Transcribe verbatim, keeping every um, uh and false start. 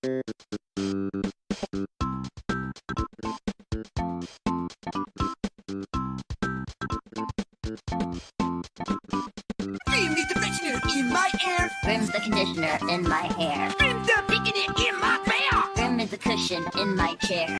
Cream the conditioner in my air. Grim's the conditioner in my hair. Cream the bikini in my bear. Grim is the cushion in my chair.